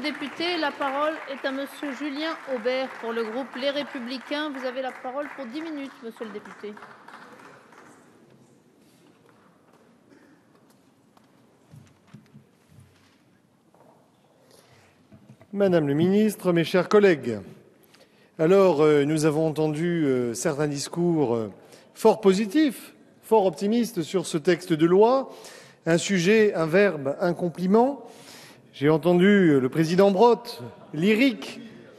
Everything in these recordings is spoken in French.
Député, la parole est à monsieur Julien Aubert pour le groupe Les Républicains. Vous avez la parole pour 10 minutes, monsieur le député. Madame le ministre, mes chers collègues, alors nous avons entendu certains discours fort positifs, fort optimistes sur ce texte de loi, un sujet, un verbe, un compliment. J'ai entendu le président Brottes, lyrique,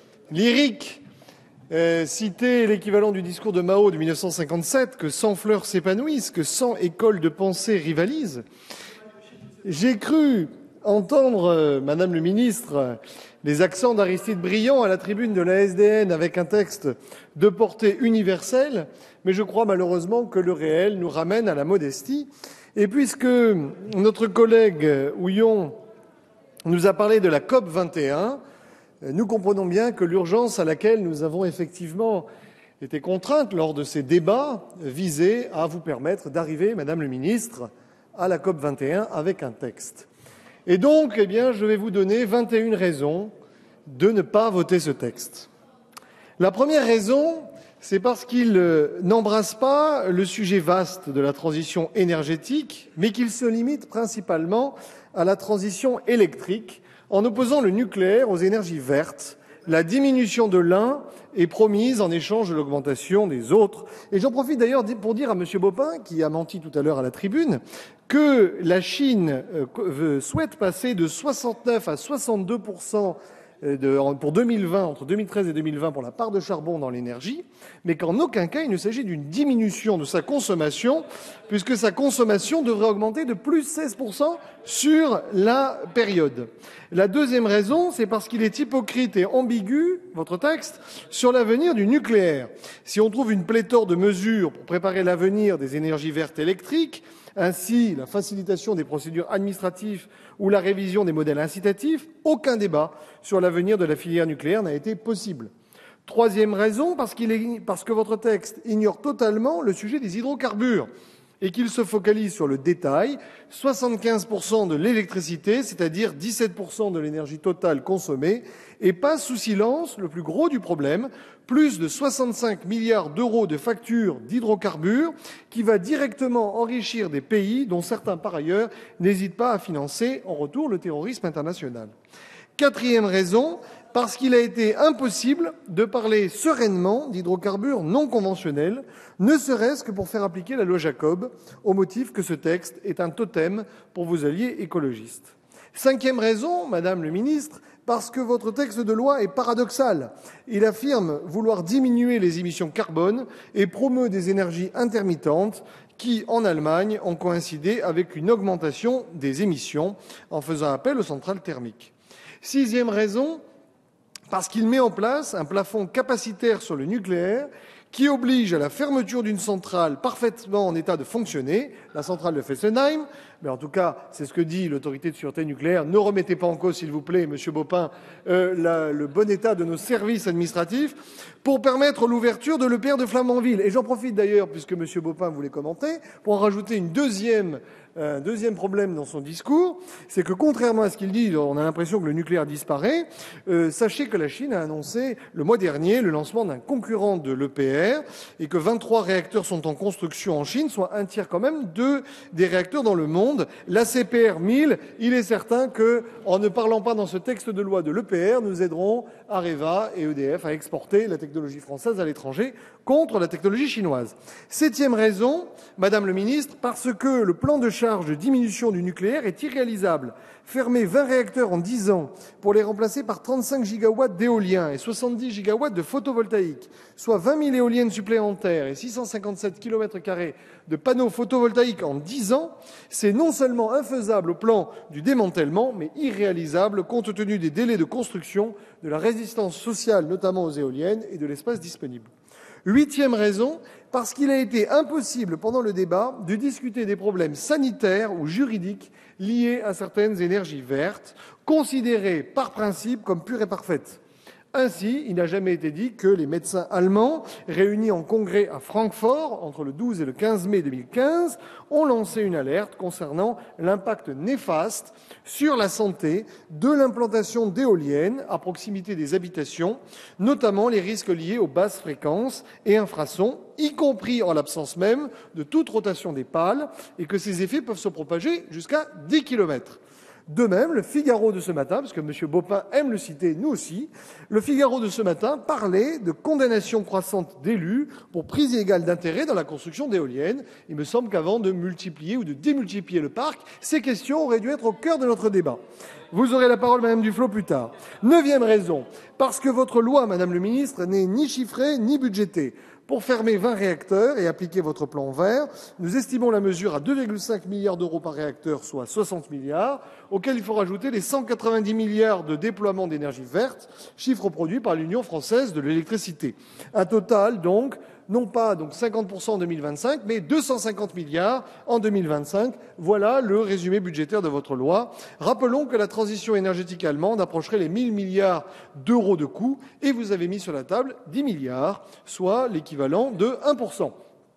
citer l'équivalent du discours de Mao de 1957, que 100 fleurs s'épanouissent, que 100 écoles de pensée rivalisent. J'ai cru entendre, Madame le ministre, les accents d'Aristide Briand à la tribune de la SDN avec un texte de portée universelle, mais je crois malheureusement que le réel nous ramène à la modestie. Et puisque notre collègue Houillon nous a parlé de la COP 21, nous comprenons bien que l'urgence à laquelle nous avons effectivement été contraintes lors de ces débats visait à vous permettre d'arriver, Madame le ministre, à la COP 21 avec un texte. Et donc, je vais vous donner 21 raisons de ne pas voter ce texte. La première raison, c'est parce qu'il n'embrasse pas le sujet vaste de la transition énergétique, mais qu'il se limite principalement à la transition électrique, en opposant le nucléaire aux énergies vertes. La diminution de l'un est promise en échange de l'augmentation des autres. Et j'en profite d'ailleurs pour dire à M. Bopin, qui a menti tout à l'heure à la tribune, que la Chine souhaite passer de 69 à 62% pour 2020, entre 2013 et 2020, pour la part de charbon dans l'énergie, mais qu'en aucun cas il ne s'agit d'une diminution de sa consommation, puisque sa consommation devrait augmenter de plus 16% sur la période. La deuxième raison, c'est parce qu'il est hypocrite et ambigu, votre texte, sur l'avenir du nucléaire. Si on trouve une pléthore de mesures pour préparer l'avenir des énergies vertes électriques, ainsi la facilitation des procédures administratives ou la révision des modèles incitatifs, aucun débat sur l'avenir de la filière nucléaire n'a été possible. Troisième raison, parce que votre texte ignore totalement le sujet des hydrocarbures et qu'il se focalise sur le détail, 75% de l'électricité, c'est-à-dire 17% de l'énergie totale consommée, et passe sous silence le plus gros du problème, plus de 65 milliards d'euros de factures d'hydrocarbures qui va directement enrichir des pays dont certains, par ailleurs, n'hésitent pas à financer en retour le terrorisme international. Quatrième raison, parce qu'il a été impossible de parler sereinement d'hydrocarbures non conventionnels, ne serait-ce que pour faire appliquer la loi Jacob, au motif que ce texte est un totem pour vos alliés écologistes. Cinquième raison, Madame le ministre, parce que votre texte de loi est paradoxal. Il affirme vouloir diminuer les émissions carbone et promeut des énergies intermittentes qui, en Allemagne, ont coïncidé avec une augmentation des émissions en faisant appel aux centrales thermiques. Sixième raison, parce qu'il met en place un plafond capacitaire sur le nucléaire qui oblige à la fermeture d'une centrale parfaitement en état de fonctionner, la centrale de Fessenheim, mais en tout cas, c'est ce que dit l'autorité de sûreté nucléaire. Ne remettez pas en cause, s'il vous plaît, Monsieur Bopin, le bon état de nos services administratifs, pour permettre l'ouverture de l'EPR de Flamanville. Et j'en profite d'ailleurs, puisque Monsieur Bopin voulait commenter, pour en rajouter un deuxième problème dans son discours, c'est que contrairement à ce qu'il dit, on a l'impression que le nucléaire disparaît. Sachez que la Chine a annoncé le mois dernier le lancement d'un concurrent de l'EPR et que 23 réacteurs sont en construction en Chine, soit un tiers quand même des réacteurs dans le monde. L'ACPR 1000, il est certain que, en ne parlant pas dans ce texte de loi de l'EPR, nous aiderons Areva et EDF à exporter la technologie française à l'étranger contre la technologie chinoise. Septième raison, Madame le ministre, parce que le plan de charge de diminution du nucléaire est irréalisable. Fermer 20 réacteurs en 10 ans pour les remplacer par 35 gigawatts d'éolien et 70 gigawatts de photovoltaïque, soit 20 000 éoliennes supplémentaires et 657 km² de panneaux photovoltaïques en 10 ans, c'est non seulement infaisable au plan du démantèlement, mais irréalisable compte tenu des délais de construction, de la résistance sociale, notamment aux éoliennes, et de l'espace disponible. Huitième raison, parce qu'il a été impossible pendant le débat de discuter des problèmes sanitaires ou juridiques liés à certaines énergies vertes, considérées par principe comme pures et parfaites. Ainsi, il n'a jamais été dit que les médecins allemands, réunis en congrès à Francfort entre le 12 et le 15 mai 2015, ont lancé une alerte concernant l'impact néfaste sur la santé de l'implantation d'éoliennes à proximité des habitations, notamment les risques liés aux basses fréquences et infrasons, y compris en l'absence même de toute rotation des pales, et que ces effets peuvent se propager jusqu'à 10 km. De même, le Figaro de ce matin, parce que M. Baupin aime le citer, nous aussi, le Figaro de ce matin parlait de condamnation croissante d'élus pour prise illégale d'intérêt dans la construction d'éoliennes. Il me semble qu'avant de multiplier ou de démultiplier le parc, ces questions auraient dû être au cœur de notre débat. Vous aurez la parole, Madame Duflot, plus tard. 9e raison, parce que votre loi, Madame le ministre, n'est ni chiffrée ni budgétée. Pour fermer 20 réacteurs et appliquer votre plan vert, nous estimons la mesure à 2,5 milliards d'euros par réacteur, soit 60 milliards, auxquels il faut rajouter les 190 milliards de déploiement d'énergie verte, chiffre produit par l'Union française de l'électricité. Un total, donc, non pas 50% en 2025, mais 250 milliards en 2025. Voilà le résumé budgétaire de votre loi. Rappelons que la transition énergétique allemande approcherait les 1 000 milliards d'euros de coûts et vous avez mis sur la table 10 milliards, soit l'équivalent de 1%.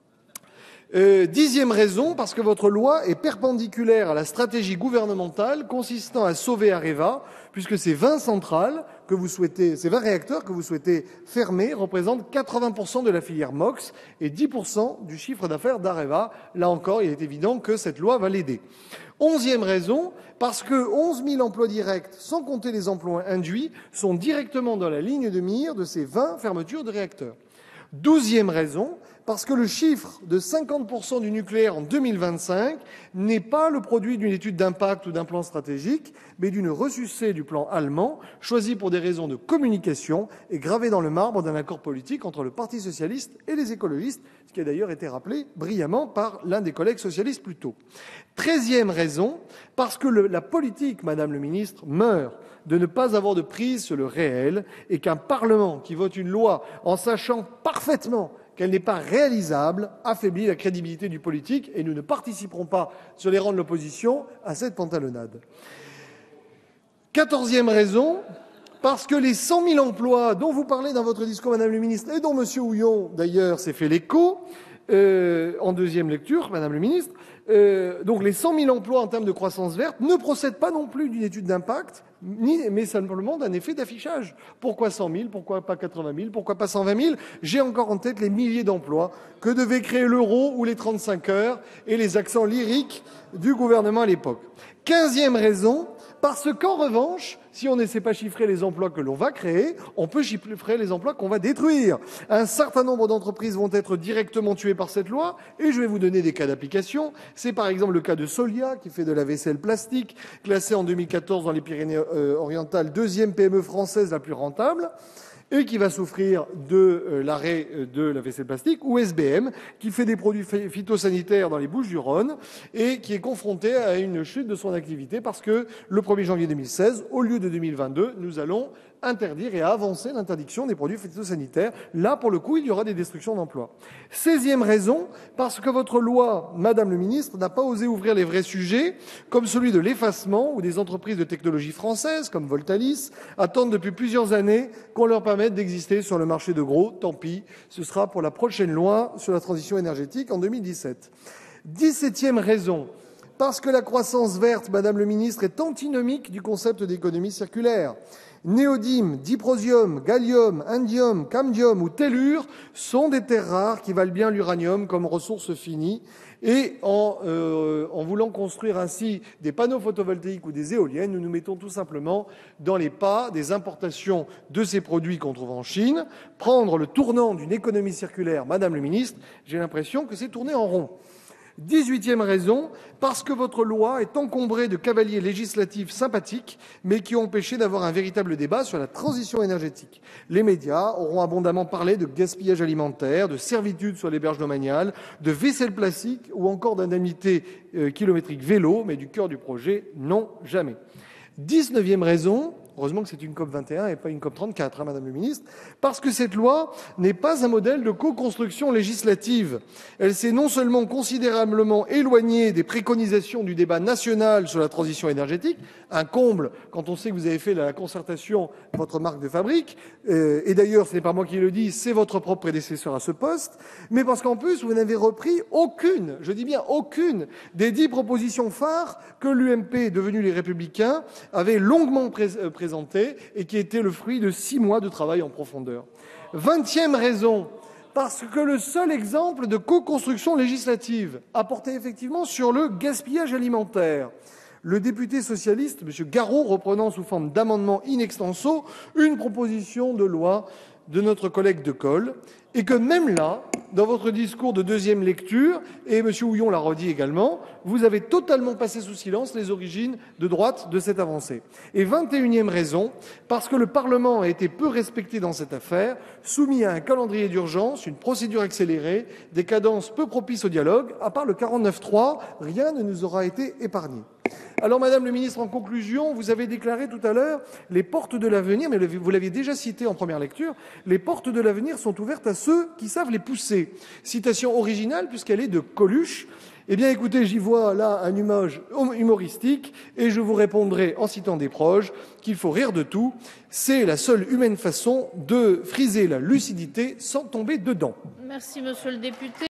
10e raison, parce que votre loi est perpendiculaire à la stratégie gouvernementale consistant à sauver Areva, puisque ces 20 réacteurs que vous souhaitez fermer représentent 80% de la filière MOX et 10% du chiffre d'affaires d'Areva. Là encore, il est évident que cette loi va l'aider. 11e raison, parce que 11 000 emplois directs, sans compter les emplois induits, sont directement dans la ligne de mire de ces 20 fermetures de réacteurs. 12e raison, parce que le chiffre de 50% du nucléaire en 2025 n'est pas le produit d'une étude d'impact ou d'un plan stratégique, mais d'une ressucée du plan allemand, choisi pour des raisons de communication et gravé dans le marbre d'un accord politique entre le Parti socialiste et les écologistes, ce qui a d'ailleurs été rappelé brillamment par l'un des collègues socialistes plus tôt. 13e raison, parce que la politique, Madame le ministre, meurt de ne pas avoir de prise sur le réel et qu'un Parlement qui vote une loi en sachant parfaitement qu'elle n'est pas réalisable affaiblit la crédibilité du politique et nous ne participerons pas sur les rangs de l'opposition à cette pantalonnade. 14e raison, parce que les 100 000 emplois dont vous parlez dans votre discours, Madame le ministre, et dont M. Houillon, d'ailleurs, s'est fait l'écho en deuxième lecture, Madame le ministre, donc les 100 000 emplois en termes de croissance verte ne procèdent pas non plus d'une étude d'impact, mais simplement d'un effet d'affichage. Pourquoi 100 000 ? Pourquoi pas 80 000 ? Pourquoi pas 120 000 ? J'ai encore en tête les milliers d'emplois que devaient créer l'euro ou les 35 heures et les accents lyriques du gouvernement à l'époque. 15e raison, parce qu'en revanche, si on ne sait pas chiffrer les emplois que l'on va créer, on peut chiffrer les emplois qu'on va détruire. Un certain nombre d'entreprises vont être directement tuées par cette loi, et je vais vous donner des cas d'application. C'est par exemple le cas de Solia, qui fait de la vaisselle plastique, classée en 2014 dans les Pyrénées-Orientales, 2e PME française la plus rentable, et qui va souffrir de l'arrêt de la vaisselle plastique, ou SBM, qui fait des produits phytosanitaires dans les Bouches-du-Rhône et qui est confronté à une chute de son activité parce que le 1er janvier 2016, au lieu de 2022, nous allons interdire et avancer l'interdiction des produits phytosanitaires. Là, pour le coup, il y aura des destructions d'emplois. 16e raison, parce que votre loi, Madame le ministre, n'a pas osé ouvrir les vrais sujets, comme celui de l'effacement, où des entreprises de technologie françaises, comme Voltalis, attendent depuis plusieurs années qu'on leur permette d'exister sur le marché de gros. Tant pis, ce sera pour la prochaine loi sur la transition énergétique en 2017. 17e raison, parce que la croissance verte, Madame le ministre, est antinomique du concept d'économie circulaire. Néodyme, diprosium, gallium, indium, cambium ou tellure sont des terres rares qui valent bien l'uranium comme ressource finie. Et en voulant construire ainsi des panneaux photovoltaïques ou des éoliennes, nous nous mettons tout simplement dans les pas des importations de ces produits qu'on trouve en Chine. Prendre le tournant d'une économie circulaire, Madame le ministre, j'ai l'impression que c'est tourner en rond. 18e raison, parce que votre loi est encombrée de cavaliers législatifs sympathiques, mais qui ont empêché d'avoir un véritable débat sur la transition énergétique. Les médias auront abondamment parlé de gaspillage alimentaire, de servitude sur les berges domaniales, de vaisselle plastique ou encore d'indemnité kilométrique vélo, mais du cœur du projet, non, jamais. 19e raison, Heureusement que c'est une COP 21 et pas une COP 34, hein, Madame le Ministre, parce que cette loi n'est pas un modèle de co-construction législative. Elle s'est non seulement considérablement éloignée des préconisations du débat national sur la transition énergétique, un comble quand on sait que vous avez fait la concertation votre marque de fabrique, et d'ailleurs ce n'est pas moi qui le dis, c'est votre propre prédécesseur à ce poste, mais parce qu'en plus vous n'avez repris aucune, je dis bien aucune, des 10 propositions phares que l'UMP, devenu les Républicains, avait longuement présentées et qui étaient le fruit de 6 mois de travail en profondeur. 20e raison, parce que le seul exemple de co-construction législative a porté effectivement sur le gaspillage alimentaire. Le député socialiste, M. Garot, reprenant sous forme d'amendement in extenso une proposition de loi de notre collègue Decool, et que même là, dans votre discours de deuxième lecture, et M. Houillon l'a redit également, vous avez totalement passé sous silence les origines de droite de cette avancée. Et 21e raison, parce que le Parlement a été peu respecté dans cette affaire, soumis à un calendrier d'urgence, une procédure accélérée, des cadences peu propices au dialogue, à part le 49.3, rien ne nous aura été épargné. Alors, Madame le Ministre, en conclusion, vous avez déclaré tout à l'heure les portes de l'avenir, mais vous l'aviez déjà cité en première lecture, les portes de l'avenir sont ouvertes à ceux qui savent les pousser. Citation originale puisqu'elle est de Coluche. Eh bien, écoutez, j'y vois là un image humoristique et je vous répondrai en citant des proches qu'il faut rire de tout. C'est la seule humaine façon de friser la lucidité sans tomber dedans. Merci, monsieur le député.